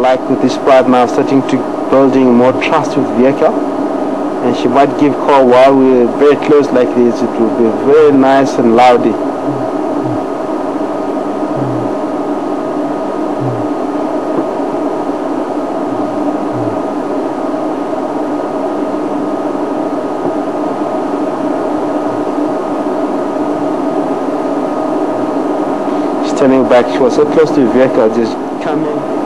like with this partner, starting to building more trust with vehicle. And she might give call while we're very close like this. It will be very nice and loudy. Turning back, she was so close to the vehicle, just coming.